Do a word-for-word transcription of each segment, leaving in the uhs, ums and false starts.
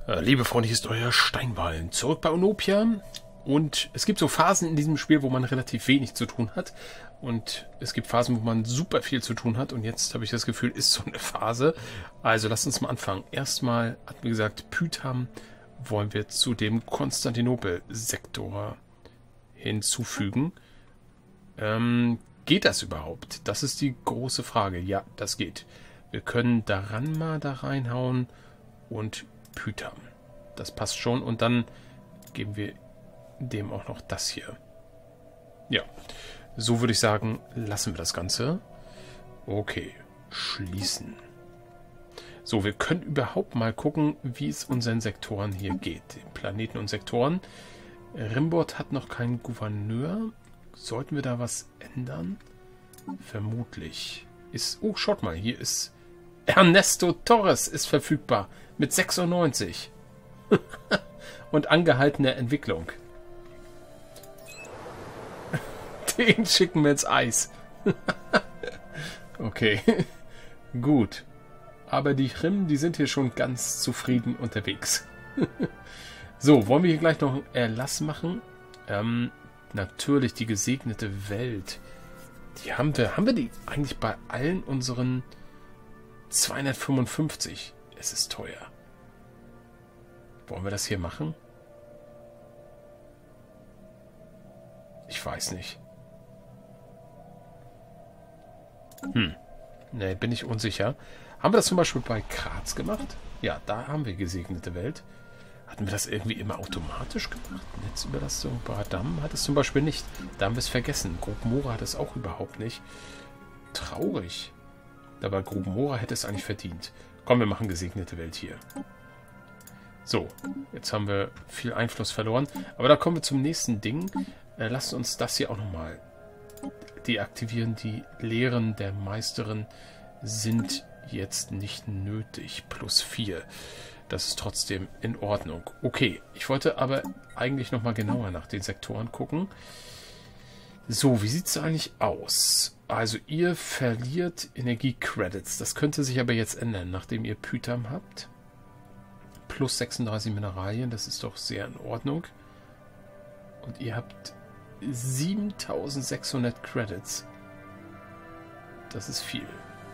Äh, liebe Freunde, hier ist euer Steinballen. Zurück bei Onopia. Und es gibt so Phasen in diesem Spiel, wo man relativ wenig zu tun hat. Und es gibt Phasen, wo man super viel zu tun hat. Und jetzt habe ich das Gefühl, ist so eine Phase. Also lasst uns mal anfangen. Erstmal hat mir gesagt, Pytham wollen wir zu dem Konstantinopel-Sektor hinzufügen. Ähm, geht das überhaupt? Das ist die große Frage. Ja, das geht. Wir können daran mal da reinhauen und Pytham. Das passt schon. Und dann geben wir dem auch noch das hier. Ja, so würde ich sagen, lassen wir das Ganze. Okay, schließen. So, wir können überhaupt mal gucken, wie es unseren Sektoren hier geht. Den Planeten und Sektoren. Rimbord hat noch keinen Gouverneur. Sollten wir da was ändern? Vermutlich. Ist, oh, schaut mal, hier ist Ernesto Torres ist verfügbar mit sechsundneunzig. Und angehaltene Entwicklung. Den schicken wir ins Eis. Okay. Gut. Aber die Krim, die sind hier schon ganz zufrieden unterwegs. So, wollen wir hier gleich noch einen Erlass machen? Ähm, natürlich die gesegnete Welt. Die haben wir, haben wir die eigentlich bei allen unseren zweihundertfünfundfünfzig? Es ist teuer. Wollen wir das hier machen? Ich weiß nicht. Hm. Ne, bin ich unsicher. Haben wir das zum Beispiel bei Graz gemacht? Ja, da haben wir gesegnete Welt. Hatten wir das irgendwie immer automatisch gemacht? Netzüberlastung Bradam hat es zum Beispiel nicht. Da haben wir es vergessen. Grobmora hat es auch überhaupt nicht. Traurig. Dabei Grobmora hätte es eigentlich verdient. Komm, wir machen gesegnete Welt hier. So, jetzt haben wir viel Einfluss verloren. Aber da kommen wir zum nächsten Ding. Äh, lasst uns das hier auch nochmal deaktivieren. Die Lehren der Meisterin sind jetzt nicht nötig. Plus vier. Das ist trotzdem in Ordnung. Okay, ich wollte aber eigentlich nochmal genauer nach den Sektoren gucken. So, wie sieht es eigentlich aus? Also ihr verliert Energie-Credits. Das könnte sich aber jetzt ändern, nachdem ihr Pytham habt. Plus sechsunddreißig Mineralien, das ist doch sehr in Ordnung. Und ihr habt siebentausendsechshundert Credits. Das ist viel.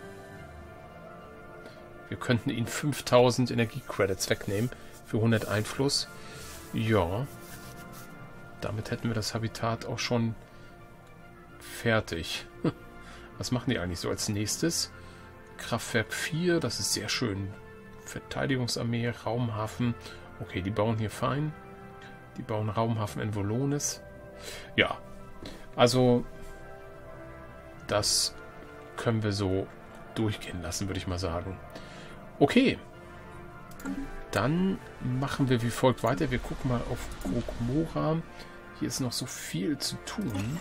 Wir könnten ihnen fünftausend Energie-Credits wegnehmen für hundert Einfluss. Ja. Damit hätten wir das Habitat auch schon fertig. Was machen die eigentlich so als nächstes? Kraftwerk vier, das ist sehr schön. Verteidigungsarmee, Raumhafen. Okay, die bauen hier fein. Die bauen Raumhafen in Volonis. Ja, also das können wir so durchgehen lassen, würde ich mal sagen. Okay, dann machen wir wie folgt weiter. Wir gucken mal auf Grobmora. Hier ist noch so viel zu tun.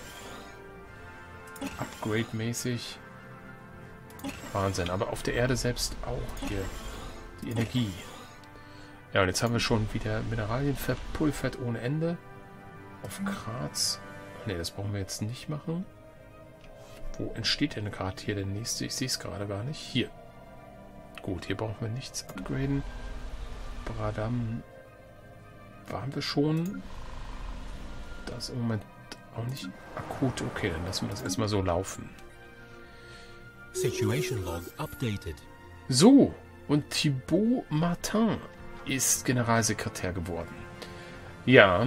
Upgrade-mäßig. Wahnsinn, aber auf der Erde selbst auch hier. Die Energie. Ja, und jetzt haben wir schon wieder Mineralien verpulvert ohne Ende. Auf Graz. Ne, das brauchen wir jetzt nicht machen. Wo entsteht denn gerade hier der nächste? Ich sehe es gerade gar nicht. Hier. Gut, hier brauchen wir nichts upgraden. Bradam waren wir schon. Das ist im Moment auch nicht akut. Okay, dann lassen wir das erstmal so laufen. Situation log updated. So, und Thibaut Martin ist Generalsekretär geworden. Ja.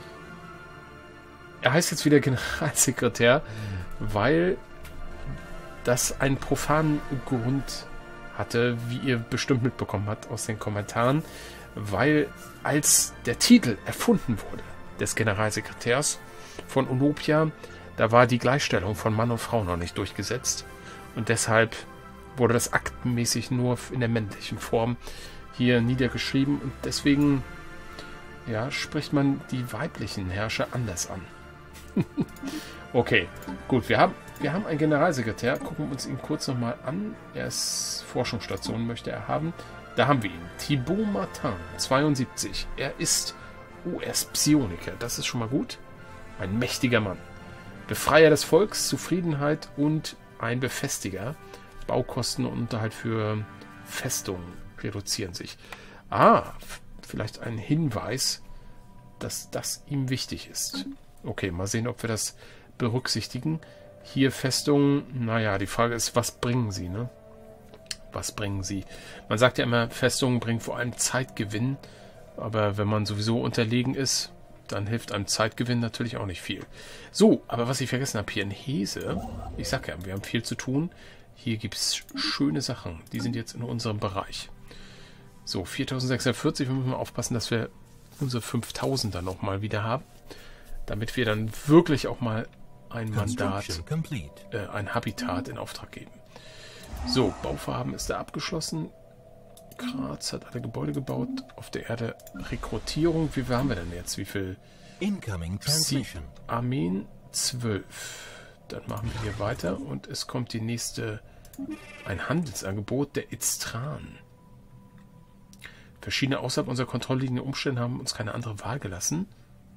Er heißt jetzt wieder Generalsekretär, weil das einen profanen Grund hatte, wie ihr bestimmt mitbekommen habt aus den Kommentaren, weil als der Titel erfunden wurde, des Generalsekretärs von Onopia, da war die Gleichstellung von Mann und Frau noch nicht durchgesetzt und deshalb wurde das aktenmäßig nur in der männlichen Form hier niedergeschrieben und deswegen ja, spricht man die weiblichen Herrscher anders an. Okay, gut, wir haben, wir haben einen Generalsekretär. Gucken wir uns ihn kurz nochmal an. Er ist Forschungsstation, möchte er haben. Da haben wir ihn. Thibaut Martin, zweiundsiebzig. Er ist U S-Psioniker. Das ist schon mal gut. Ein mächtiger Mann. Befreier des Volks, Zufriedenheit und ein Befestiger. Baukosten und Unterhalt für Festungen reduzieren sich. Ah, vielleicht ein Hinweis, dass das ihm wichtig ist. Okay, mal sehen, ob wir das berücksichtigen. Hier Festungen, naja, die Frage ist, was bringen sie, ne? Was bringen sie? Man sagt ja immer, Festungen bringen vor allem Zeitgewinn, aber wenn man sowieso unterlegen ist, dann hilft einem Zeitgewinn natürlich auch nicht viel. So, aber was ich vergessen habe, hier in Hese, ich sag ja, wir haben viel zu tun. Hier gibt es schöne Sachen, die sind jetzt in unserem Bereich. So, viertausendsechshundertvierzig, wir müssen mal aufpassen, dass wir unsere fünftausend dann nochmal wieder haben, damit wir dann wirklich auch mal ein Mandat, äh, ein Habitat in Auftrag geben. So, Bauvorhaben ist da abgeschlossen. Graz hat alle Gebäude gebaut. Auf der Erde Rekrutierung. Wie viel haben wir denn jetzt? Wie viel? Incoming transmission. Armeen zwölf. Dann machen wir hier weiter und es kommt die nächste, ein Handelsangebot der Itztran. Verschiedene außerhalb unserer Kontrolle liegende Umstände haben uns keine andere Wahl gelassen.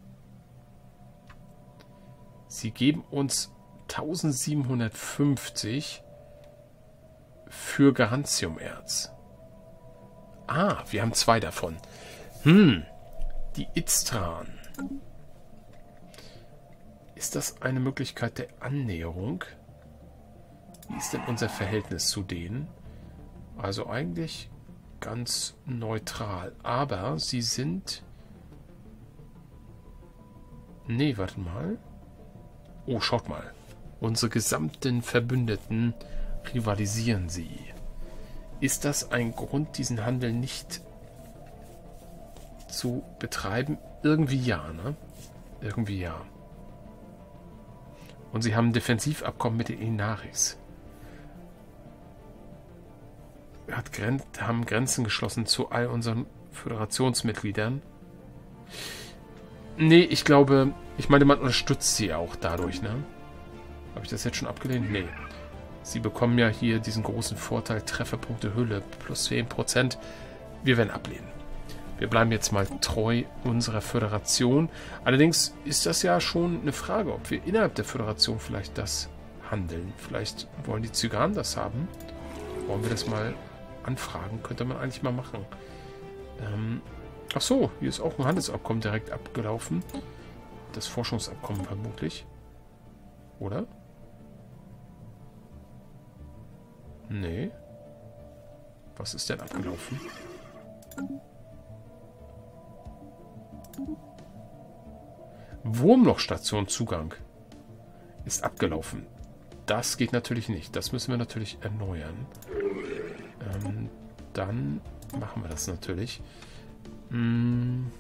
Sie geben uns tausendsiebenhundertfünfzig für Garantiumerz. Ah, wir haben zwei davon. Hm, die Itztran. Ist das eine Möglichkeit der Annäherung? Wie ist denn unser Verhältnis zu denen? Also eigentlich ganz neutral. Aber sie sind... Nee, warte mal. Oh, schaut mal. Unsere gesamten Verbündeten rivalisieren sie. Ist das ein Grund, diesen Handel nicht zu betreiben? Irgendwie ja, ne? Irgendwie ja. Und sie haben ein Defensivabkommen mit den Inaris. Hat Gren haben Grenzen geschlossen zu all unseren Föderationsmitgliedern. Nee, ich glaube, ich meine, man unterstützt sie auch dadurch, ne? Habe ich das jetzt schon abgelehnt? Nee. Sie bekommen ja hier diesen großen Vorteil, Trefferpunkte Hülle, plus zehn Prozent. Wir werden ablehnen. Wir bleiben jetzt mal treu unserer Föderation. Allerdings ist das ja schon eine Frage, ob wir innerhalb der Föderation vielleicht das handeln. Vielleicht wollen die Zyganen das haben. Wollen wir das mal anfragen? Könnte man eigentlich mal machen. Ähm, ach so, hier ist auch ein Handelsabkommen direkt abgelaufen. Das Forschungsabkommen vermutlich. Oder? Nee. Was ist denn abgelaufen? Wurmlochstation Zugang ist abgelaufen. Das geht natürlich nicht. Das müssen wir natürlich erneuern. Ähm, dann machen wir das natürlich. Hm.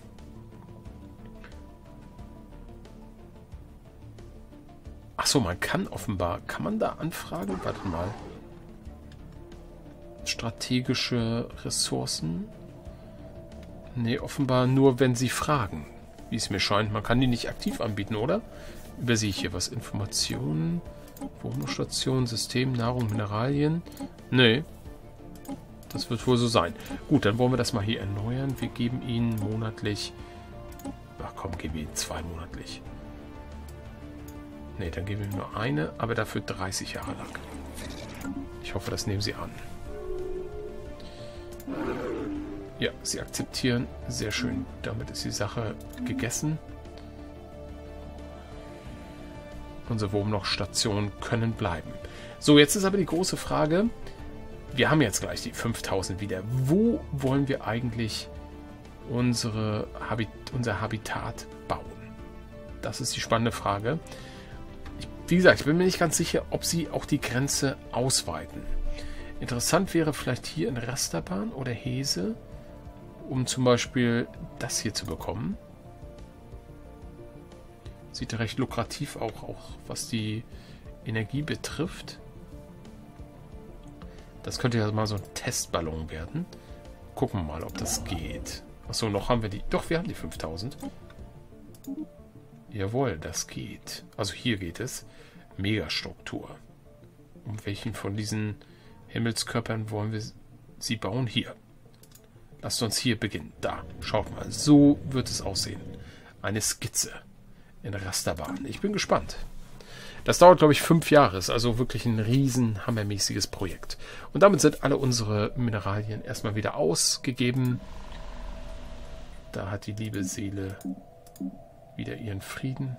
Achso, man kann offenbar... Kann man da anfragen? Warte mal. Strategische Ressourcen? Nee, offenbar nur, wenn sie fragen. Wie es mir scheint. Man kann die nicht aktiv anbieten, oder? Übersehe ich hier was? Informationen, Wurmlochstation, System, Nahrung, Mineralien. Nee. Das wird wohl so sein. Gut, dann wollen wir das mal hier erneuern. Wir geben ihnen monatlich... Ach komm, geben wir ihnen zwei monatlich. Nee, dann geben wir nur eine, aber dafür dreißig Jahre lang. Ich hoffe, das nehmen sie an. Ja, sie akzeptieren. Sehr schön. Damit ist die Sache gegessen. Unsere Wurmlochstationen können bleiben. So, jetzt ist aber die große Frage. Wir haben jetzt gleich die fünftausend wieder. Wo wollen wir eigentlich unsere Habit unser Habitat bauen? Das ist die spannende Frage. Ich, wie gesagt, ich bin mir nicht ganz sicher, ob sie auch die Grenze ausweiten. Interessant wäre vielleicht hier in Rasterbahn oder Hese, um zum Beispiel das hier zu bekommen. Sieht recht lukrativ auch, auch was die Energie betrifft. Das könnte ja mal so ein Testballon werden. Gucken wir mal, ob das geht. Achso, noch haben wir die... Doch, wir haben die fünftausend. Jawohl, das geht. Also hier geht es. Megastruktur. Um welchen von diesen Himmelskörpern wollen wir sie bauen? Hier. Lasst uns hier beginnen. Da, schaut mal. So wird es aussehen. Eine Skizze in Rasterbahn. Ich bin gespannt. Das dauert, glaube ich, fünf Jahre. Ist also wirklich ein riesen hammermäßiges Projekt. Und damit sind alle unsere Mineralien erstmal wieder ausgegeben. Da hat die liebe Seele wieder ihren Frieden.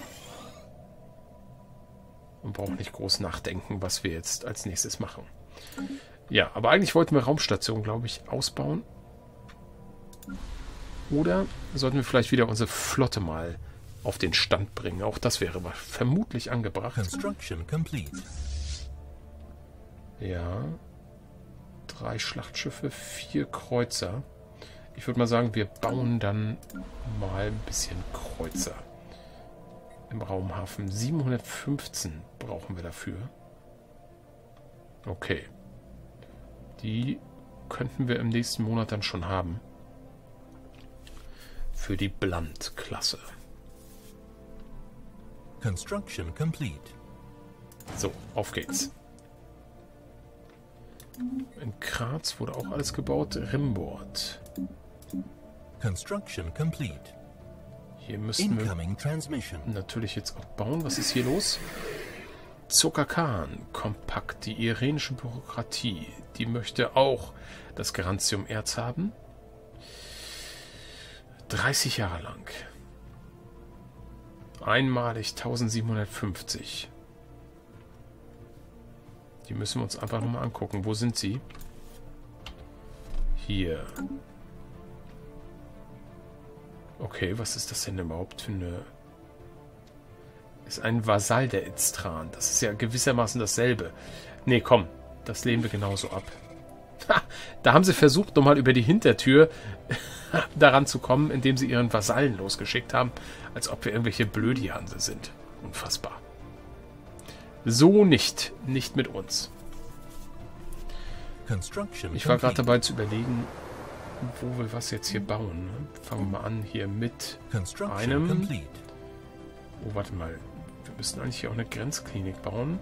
Und braucht nicht groß nachdenken, was wir jetzt als nächstes machen. Ja, aber eigentlich wollten wir Raumstation, glaube ich, ausbauen. Oder sollten wir vielleicht wieder unsere Flotte mal auf den Stand bringen. Auch das wäre vermutlich angebracht. Construction complete. Ja. Drei Schlachtschiffe, vier Kreuzer. Ich würde mal sagen, wir bauen dann mal ein bisschen Kreuzer im Raumhafen. siebenhundertfünfzehn brauchen wir dafür. Okay. Die könnten wir im nächsten Monat dann schon haben. Für die Blunt-Klasse. Construction complete. So, auf geht's. In Graz wurde auch alles gebaut. Rimboard. Construction complete. Hier müssen wir Incoming transmission. natürlich jetzt auch bauen. Was ist hier los? Zuckerkan, kompakt. Die irenische Bürokratie. Die möchte auch das Garantium-Erz haben. dreißig Jahre lang. Einmalig eintausendsiebenhundertfünfzig. Die müssen wir uns einfach nochmal angucken. Wo sind sie? Hier. Okay, was ist das denn überhaupt für eine... Ist ein Vasall der Itztran. Das ist ja gewissermaßen dasselbe. Nee, komm. Das lehnen wir genauso ab. Ha, da haben sie versucht, nochmal über die Hintertür daran zu kommen, indem sie ihren Vasallen losgeschickt haben. Als ob wir irgendwelche Blödianse sind. Unfassbar. So nicht. Nicht mit uns. Ich war gerade dabei zu überlegen, wo wir was jetzt hier bauen. Fangen wir mal an hier mit einem... Oh, warte mal. Wir müssen eigentlich hier auch eine Grenzklinik bauen.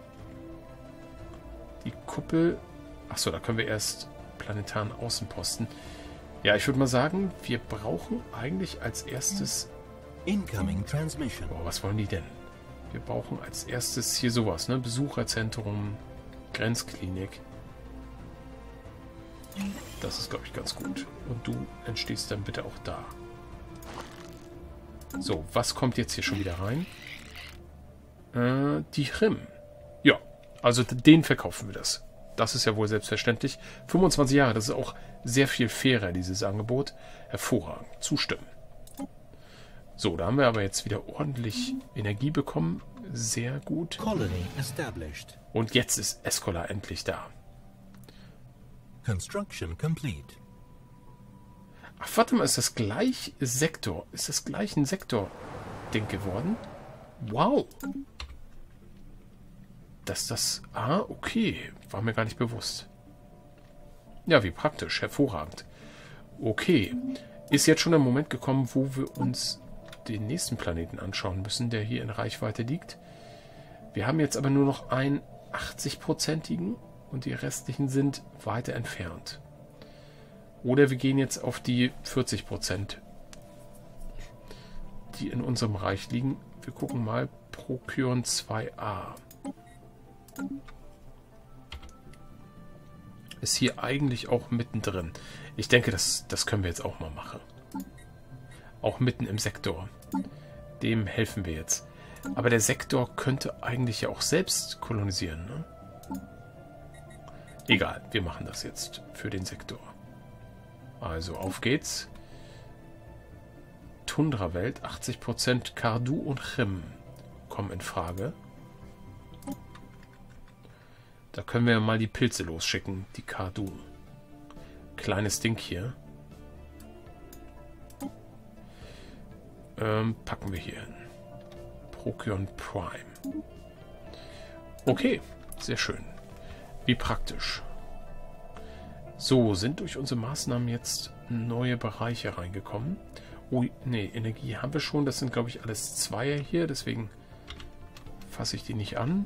Die Kuppel... Achso, da können wir erst planetaren Außenposten. Ja, ich würde mal sagen, wir brauchen eigentlich als erstes... Incoming transmission. Boah, was wollen die denn? Wir brauchen als erstes hier sowas, ne? Besucherzentrum, Grenzklinik. Das ist, glaube ich, ganz gut. Und du entstehst dann bitte auch da. So, was kommt jetzt hier schon wieder rein? Äh, die Rim. Ja, also den verkaufen wir das. Das ist ja wohl selbstverständlich. fünfundzwanzig Jahre, das ist auch sehr viel fairer, dieses Angebot. Hervorragend. Zustimmen. So, da haben wir aber jetzt wieder ordentlich Energie bekommen. Sehr gut. Colony established. Und jetzt ist Escola endlich da. Construction complete. Ach, warte mal, ist das gleich Sektor? Ist das gleich ein Sektor-Ding geworden? Wow. Dass das... Ah, okay. War mir gar nicht bewusst. Ja, wie praktisch. Hervorragend. Okay. Ist jetzt schon der Moment gekommen, wo wir uns den nächsten Planeten anschauen müssen, der hier in Reichweite liegt. Wir haben jetzt aber nur noch einen achtzig-prozentigen und die restlichen sind weiter entfernt. Oder wir gehen jetzt auf die vierzig Prozent, die in unserem Reich liegen. Wir gucken mal Procyon zwei a. Ist hier eigentlich auch mittendrin. Ich denke, das, das können wir jetzt auch mal machen. Auch mitten im Sektor. Dem helfen wir jetzt. Aber der Sektor könnte eigentlich ja auch selbst kolonisieren, ne? Egal, wir machen das jetzt für den Sektor. Also, auf geht's. Tundra-Welt, achtzig Prozent Kardu und Rim kommen in Frage. Da können wir mal die Pilze losschicken, die Kardu. Kleines Ding hier. Ähm, packen wir hier hin. Procyon Prime. Okay, sehr schön. Wie praktisch. So, sind durch unsere Maßnahmen jetzt neue Bereiche reingekommen. Oh, nee, Energie haben wir schon. Das sind, glaube ich, alles Zweier hier. Deswegen fasse ich die nicht an.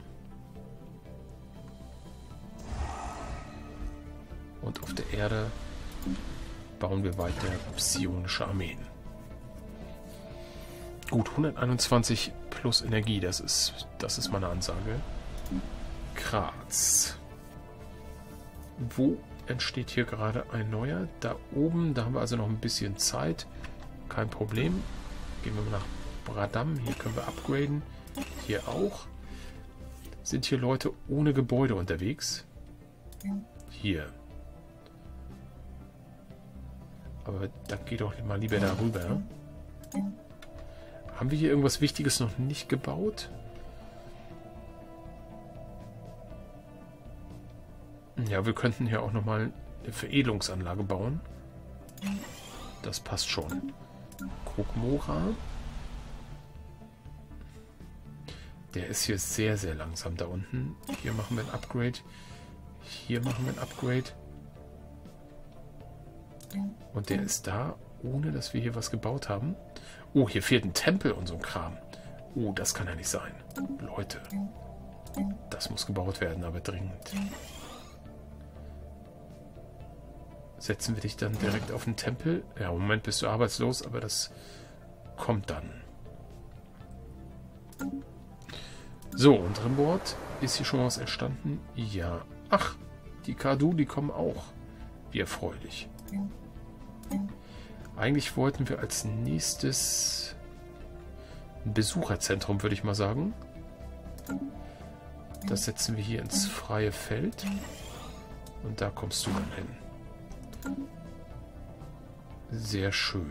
Und auf der Erde bauen wir weiter psionische Armeen. Gut, hunderteinundzwanzig plus Energie. Das ist, das ist meine Ansage. Graz. Wo entsteht hier gerade ein neuer. Da oben, da haben wir also noch ein bisschen Zeit. Kein Problem. Gehen wir mal nach Bradam. Hier können wir upgraden. Hier auch. Sind hier Leute ohne Gebäude unterwegs? Hier. Aber dann geht doch mal lieber darüber. Haben wir hier irgendwas Wichtiges noch nicht gebaut? Ja, wir könnten hier auch nochmal eine Veredelungsanlage bauen. Das passt schon. Krogmora. Der ist hier sehr, sehr langsam da unten. Hier machen wir ein Upgrade. Hier machen wir ein Upgrade. Und der ist da, ohne dass wir hier was gebaut haben. Oh, hier fehlt ein Tempel und so ein Kram. Oh, das kann ja nicht sein. Leute. Das muss gebaut werden, aber dringend. Setzen wir dich dann direkt auf den Tempel? Ja, im Moment bist du arbeitslos, aber das kommt dann. So, und Rimbord, ist hier schon was entstanden? Ja. Ach, die Kadu, die kommen auch. Wie erfreulich. Eigentlich wollten wir als nächstes ein Besucherzentrum, würde ich mal sagen. Das setzen wir hier ins freie Feld. Und da kommst du dann hin. Sehr schön.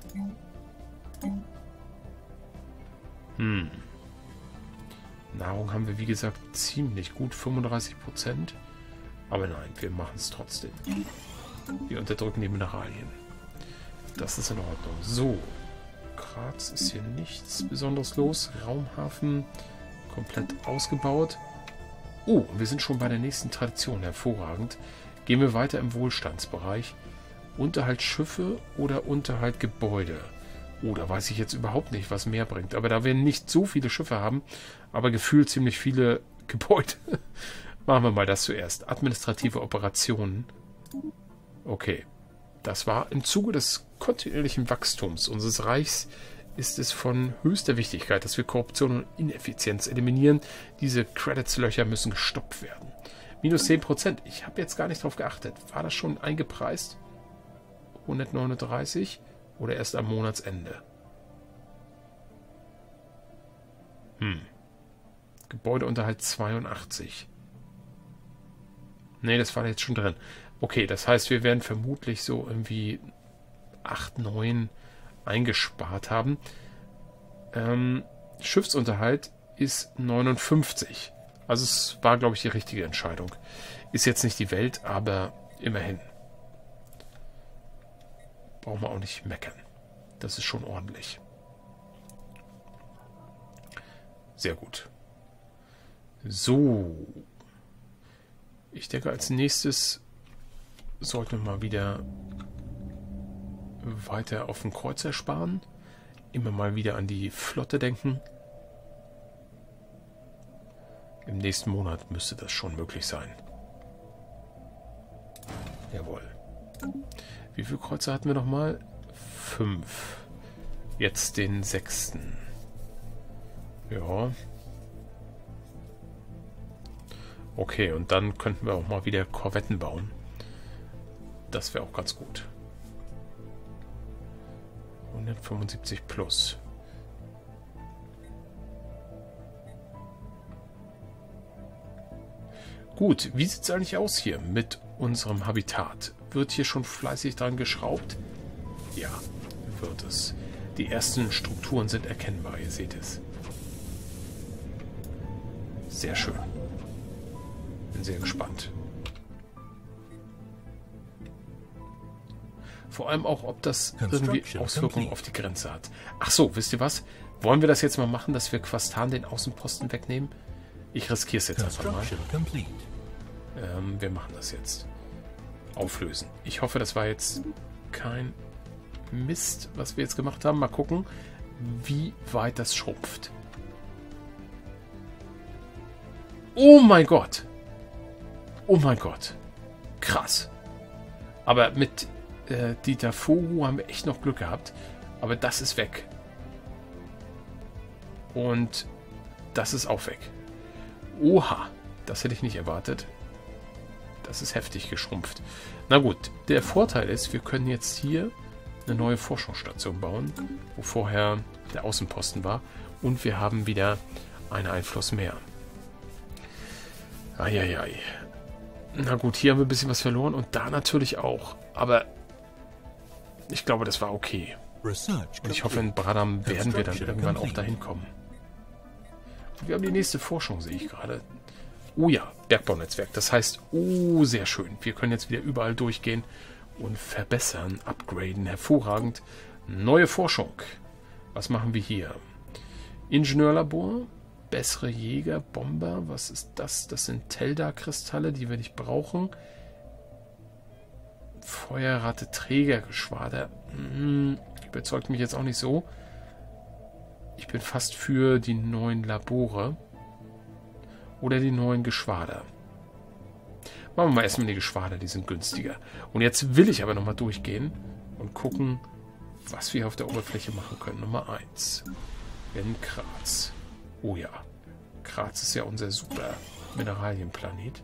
Hm. Nahrung haben wir, wie gesagt, ziemlich gut. fünfunddreißig Prozent. Aber nein, wir machen es trotzdem. Wir unterdrücken die Mineralien. Das ist in Ordnung. So. Graz ist hier nichts Besonderes los. Raumhafen komplett ausgebaut. Oh, wir sind schon bei der nächsten Tradition. Hervorragend. Gehen wir weiter im Wohlstandsbereich. Unterhalt Schiffe oder Unterhalt Gebäude. Oh, da weiß ich jetzt überhaupt nicht, was mehr bringt. Aber da wir nicht so viele Schiffe haben, aber gefühlt ziemlich viele Gebäude, machen wir mal das zuerst. Administrative Operationen. Okay. Das war im Zuge des kontinuierlichen Wachstums unseres Reichs ist es von höchster Wichtigkeit, dass wir Korruption und Ineffizienz eliminieren. Diese Credits-Löcher müssen gestoppt werden. Minus zehn Prozent. Ich habe jetzt gar nicht drauf geachtet. War das schon eingepreist? hundertneununddreißig oder erst am Monatsende? Hm. Gebäudeunterhalt zweiundachtzig. Ne, das war jetzt schon drin. Okay, das heißt, wir werden vermutlich so irgendwie acht, neun eingespart haben. Ähm, Schiffsunterhalt ist neunundfünfzig. Also es war, glaube ich, die richtige Entscheidung. Ist jetzt nicht die Welt, aber immerhin. Brauchen wir auch nicht meckern. Das ist schon ordentlich. Sehr gut. So. Ich denke, als nächstes sollten wir mal wieder weiter auf den Kreuzer sparen. Immer mal wieder an die Flotte denken. Im nächsten Monat müsste das schon möglich sein. Jawohl. Wie viele Kreuzer hatten wir nochmal? Fünf. Jetzt den sechsten. Ja. Okay, und dann könnten wir auch mal wieder Korvetten bauen. Das wäre auch ganz gut. hundertfünfundsiebzig plus. Gut, wie sieht es eigentlich aus hier mit unserem Habitat? Wird hier schon fleißig dran geschraubt? Ja, wird es. Die ersten Strukturen sind erkennbar, ihr seht es. Sehr schön. Bin sehr gespannt. Vor allem auch, ob das irgendwie Auswirkungen auf die Grenze hat. Ach so, wisst ihr was? Wollen wir das jetzt mal machen, dass wir Quastan den Außenposten wegnehmen? Ich riskiere es jetzt einfach mal. Ähm, wir machen das jetzt. Auflösen. Ich hoffe, das war jetzt kein Mist, was wir jetzt gemacht haben. Mal gucken, wie weit das schrumpft. Oh mein Gott. Oh mein Gott. Krass. Aber mit äh, Dieter Foru haben wir echt noch Glück gehabt. Aber das ist weg. Und das ist auch weg. Oha. Das hätte ich nicht erwartet. Das ist heftig geschrumpft. Na gut, der Vorteil ist, wir können jetzt hier eine neue Forschungsstation bauen, wo vorher der Außenposten war. Und wir haben wieder einen Einfluss mehr. Eieiei. Na gut, hier haben wir ein bisschen was verloren und da natürlich auch. Aber ich glaube, das war okay. Und ich hoffe, in Bradam werden wir dann irgendwann auch dahin kommen. Und wir haben die nächste Forschung, sehe ich gerade. Oh ja, Bergbaunetzwerk. Das heißt, oh, sehr schön. Wir können jetzt wieder überall durchgehen und verbessern, upgraden. Hervorragend. Neue Forschung. Was machen wir hier? Ingenieurlabor. Bessere Jäger, Bomber. Was ist das? Das sind Telda-Kristalle, die wir nicht brauchen. Feuerratte, Trägergeschwader. Hm, überzeugt mich jetzt auch nicht so. Ich bin fast für die neuen Labore. Oder die neuen Geschwader. Machen wir mal erstmal die Geschwader, die sind günstiger. Und jetzt will ich aber nochmal durchgehen und gucken, was wir auf der Oberfläche machen können. Nummer eins. In Graz. Oh ja. Graz ist ja unser super Mineralienplanet.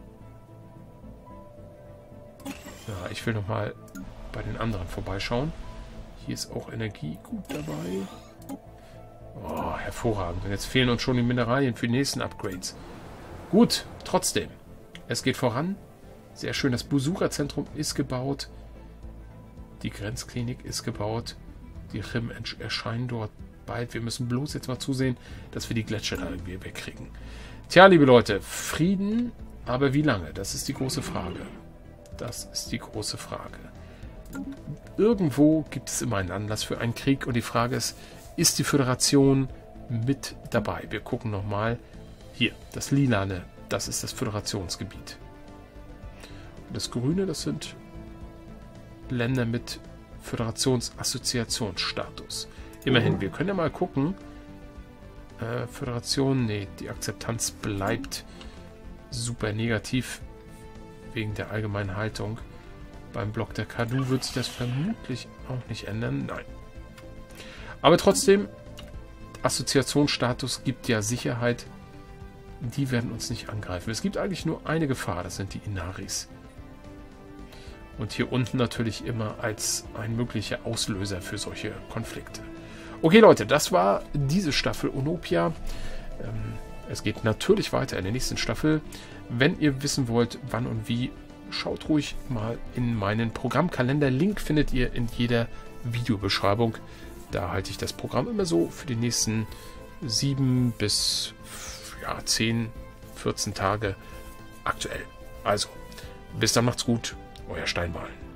Ja, ich will nochmal bei den anderen vorbeischauen. Hier ist auch Energie gut dabei. Oh, hervorragend. Und jetzt fehlen uns schon die Mineralien für die nächsten Upgrades. Gut, trotzdem. Es geht voran. Sehr schön. Das Besucherzentrum ist gebaut. Die Grenzklinik ist gebaut. Die R I M erscheinen dort bald. Wir müssen bloß jetzt mal zusehen, dass wir die Gletscher da irgendwie wegkriegen. Tja, liebe Leute, Frieden, aber wie lange? Das ist die große Frage. Das ist die große Frage. Irgendwo gibt es immer einen Anlass für einen Krieg und die Frage ist, ist die Föderation mit dabei? Wir gucken nochmal. Hier, das Lilane, das ist das Föderationsgebiet. Und das Grüne, das sind Länder mit Föderationsassoziationsstatus. Immerhin, wir können ja mal gucken. Äh, Föderation, nee, die Akzeptanz bleibt super negativ wegen der allgemeinen Haltung. Beim Block der Kadu wird sich das vermutlich auch nicht ändern. Nein. Aber trotzdem, Assoziationsstatus gibt ja Sicherheit. Die werden uns nicht angreifen. Es gibt eigentlich nur eine Gefahr, das sind die Inaris. Und hier unten natürlich immer als ein möglicher Auslöser für solche Konflikte. Okay, Leute, das war diese Staffel Onopia. Ähm, es geht natürlich weiter in der nächsten Staffel. Wenn ihr wissen wollt, wann und wie, schaut ruhig mal in meinen Programmkalender. Link findet ihr in jeder Videobeschreibung. Da halte ich das Programm immer so für die nächsten sieben bis ja, zehn, vierzehn Tage aktuell. Also, bis dann, macht's gut. Euer Steinwahlen.